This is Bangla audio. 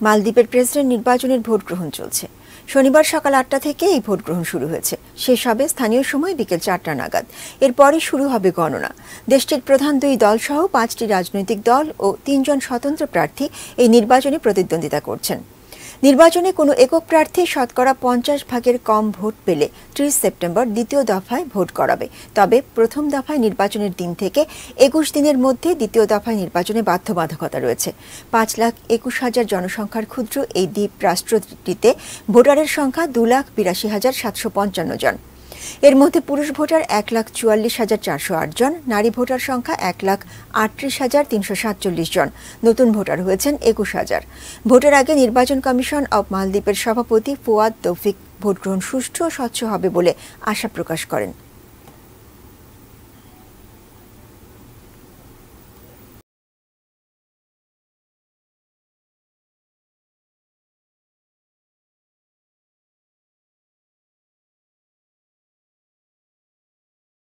মালদ্বীপের প্রেসিডেন্ট নির্বাচনের ভোট গ্রহণ চলছে। শনিবার সকাল ৮টা থেকে এই ভোট গ্রহণ শুরু হয়েছে। শেষ হবে স্থানীয় সময় বিকেল ৪টা নাগাদ। এরপরই শুরু হবে গণনা। দেশটির প্রধান দুই দল সহ ৫টি রাজনৈতিক দল ও ৩ জন স্বতন্ত্র প্রার্থী এই নির্বাচনে প্রতিদ্বন্দ্বিতা করছেন। নির্বাচনে কোনো একক প্রার্থী শতকরা ৫০ ভাগের কম ভোট পেলে ৩০ সেপ্টেম্বর দ্বিতীয় দফায় ভোট করাবে। তবে প্রথম দফায় নির্বাচনের দিন থেকে ২১ দিনের মধ্যে দ্বিতীয় দফায় নির্বাচনে বাধ্যবাধকতা রয়েছে। ৫,২১,০০০ জনসংখ্যার ক্ষুদ্র এই দ্বীপ রাষ্ট্রটিতে ভোটারের সংখ্যা ২,৮২,৭৫৫ জন। এর মধ্যে পুরুষ ভোটার ১,৪৪,৪০৮ জন, নারী ভোটার সংখ্যা ১,৩৮,৩৪৭ জন। নতুন ভোটার হয়েছেন ২১,০০০। ভোটের আগে নির্বাচন কমিশন অব মালদ্বীপের সভাপতি ফুয়াদ তৌফিক ভোটগ্রহণ সুষ্ঠু ও স্বচ্ছ হবে বলে আশা প্রকাশ করেন।